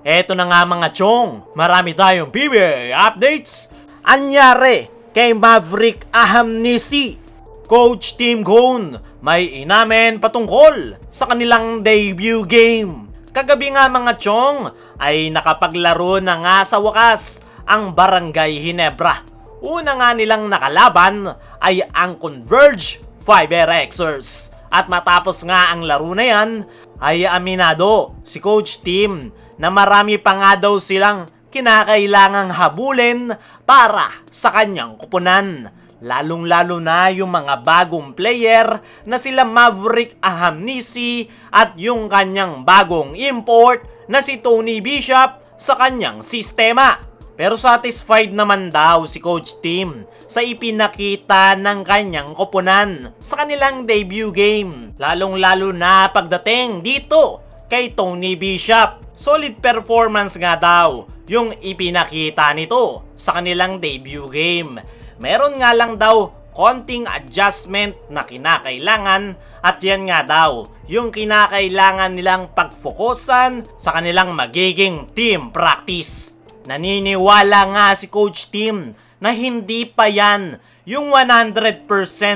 Eto na nga mga chong, marami tayong PBA updates. Anyari kay Maverick Ahamnisi, Coach Tim Cone may inamin patungkol sa kanilang debut game. Kagabi nga mga chong ay nakapaglaro na nga sa wakas ang Barangay Ginebra. Una nga nilang nakalaban ay ang Converge FiberXers. At matapos nga ang laro na yan ay aminado si Coach Tim na marami pa nga daw silang kinakailangang habulin para sa kanyang kupunan. Lalong-lalo na yung mga bagong player na sila Maverick Ahamnisi at yung kanyang bagong import na si Tony Bishop sa kanyang sistema. Pero satisfied naman daw si Coach Tim sa ipinakita ng kanyang koponan sa kanilang debut game. Lalong-lalo na pagdating dito kay Tony Bishop. Solid performance nga daw yung ipinakita nito sa kanilang debut game. Meron nga lang daw konting adjustment na kinakailangan at yan nga daw yung kinakailangan nilang pagfokusan sa kanilang magiging team practice. Naniniwala nga si Coach Tim na hindi pa yan yung 100%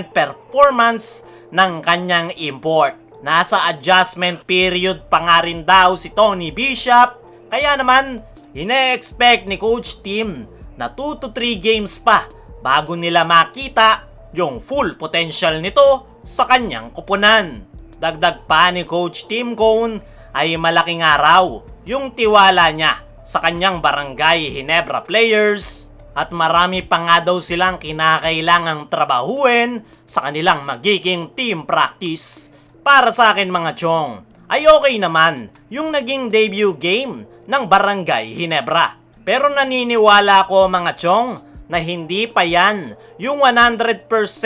performance ng kanyang import. Nasa adjustment period pa nga rin daw si Tony Bishop, kaya naman ine-expect ni Coach Tim na 2 to 3 games pa bago nila makita yung full potential nito sa kanyang kupunan. Dagdag pa ni Coach Tim Cone ay malaking araw yung tiwala niya sa kanyang Barangay Ginebra players at marami pa nga daw silang kinakailangang trabahuin sa kanilang magiging team practice. Para sa akin mga chong, ay okay naman yung naging debut game ng Barangay Ginebra. Pero naniniwala ko mga chong na hindi pa yan yung 100%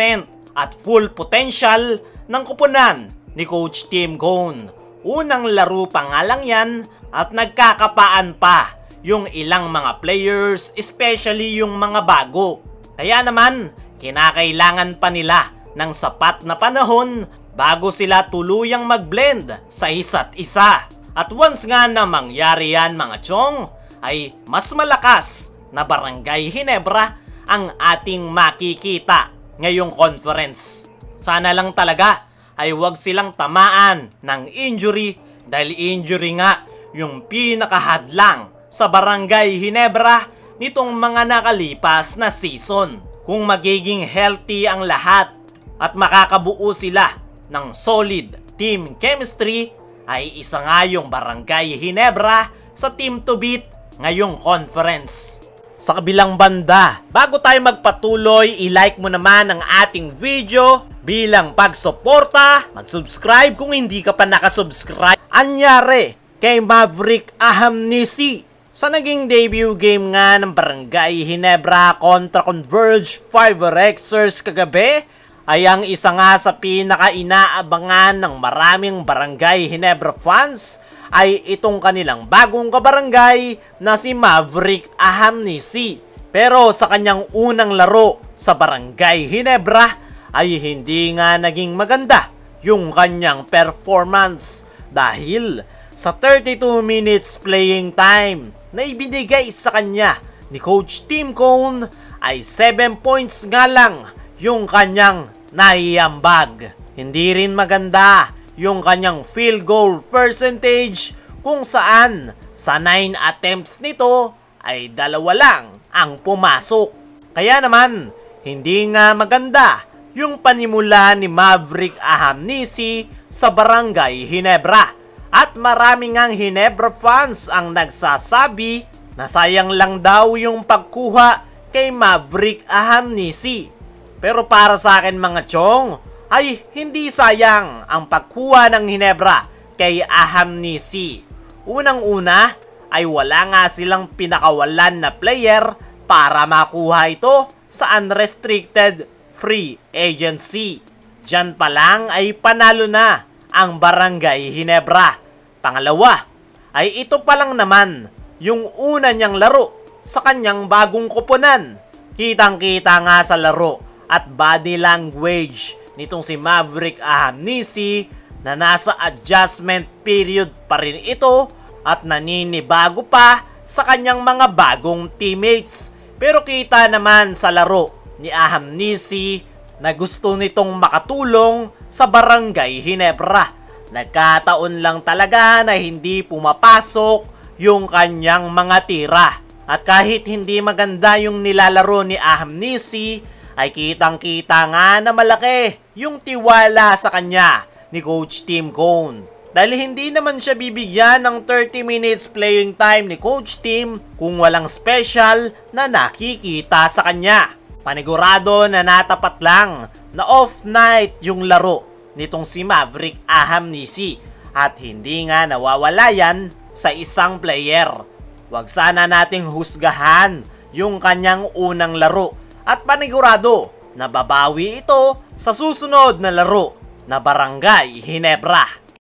at full potential ng kupunan ni Coach Tim Cone. Unang laro pa nga lang yan at nagkakapaan pa yung ilang mga players, especially yung mga bago. Kaya naman, kinakailangan pa nila ng sapat na panahon bago sila tuluyang mag-blend sa isa't isa. At once nga na mangyari yan mga chong, ay mas malakas na Barangay Ginebra ang ating makikita ngayong conference. Sana lang talaga ay wag silang tamaan ng injury dahil injury nga yung pinakahadlang sa Barangay Ginebra nitong mga nakalipas na season. Kung magiging healthy ang lahat at makakabuo sila ng solid team chemistry, ay isa nga yung Barangay Ginebra sa team to beat ngayong conference. Sa kabilang banda, bago tayo magpatuloy, i-like mo naman ang ating video bilang pagsuporta, mag-subscribe kung hindi ka pa nakasubscribe. Anyari kay Maverick Ahamnisi sa naging debut game nga ng Barangay Ginebra kontra Converge FiberXers kagabi, ay ang isa nga sa pinaka-inaabangan ng maraming Barangay Ginebra fans ay itong kanilang bagong kabarangay na si Maverick Ahamnisi. Pero sa kanyang unang laro sa Barangay Ginebra ay hindi nga naging maganda yung kanyang performance dahil sa 32 minutes playing time na ibinigay sa kanya ni Coach Tim Cone ay 7 points nga lang yung kanyang naiambag. Hindi rin maganda yung kanyang field goal percentage kung saan sa 9 attempts nito ay 2 lang ang pumasok. Kaya naman, hindi nga maganda yung panimula ni Maverick Ahamnisi sa Barangay Ginebra. At maraming ngang Ginebra fans ang nagsasabi na sayang lang daw yung pagkuha kay Maverick Ahamnisi. Pero para sa akin mga chong, ay hindi sayang ang pagkuha ng Ginebra kay Ahamnisi. Unang-una ay wala nga silang pinakawalan na player para makuha ito sa unrestricted free agency. Diyan pa lang ay panalo na ang Barangay Ginebra. Pangalawa ay ito pa lang naman yung una niyang laro sa kanyang bagong koponan. Kitang-kita nga sa laro at body language nitong si Maverick Ahamnisi na nasa adjustment period pa rin ito at naninibago pa sa kanyang mga bagong teammates. Pero kita naman sa laro ni Aham Nisi na gusto nitong makatulong sa Barangay Ginebra. Nagkataon lang talaga na hindi pumapasok yung kanyang mga tira. At kahit hindi maganda yung nilalaro ni Aham Nisi, ay kitang-kita nga na malaki yung tiwala sa kanya ni Coach Tim Cone. Dahil hindi naman siya bibigyan ng 30 minutes playing time ni Coach Tim kung walang special na nakikita sa kanya. Panigurado na natapat lang na off night yung laro nitong si Maverick Aham Nisi at hindi nga nawawala yan sa isang player. Huwag sana nating husgahan yung kanyang unang laro at panigurado na babawi ito sa susunod na laro na Barangay Ginebra.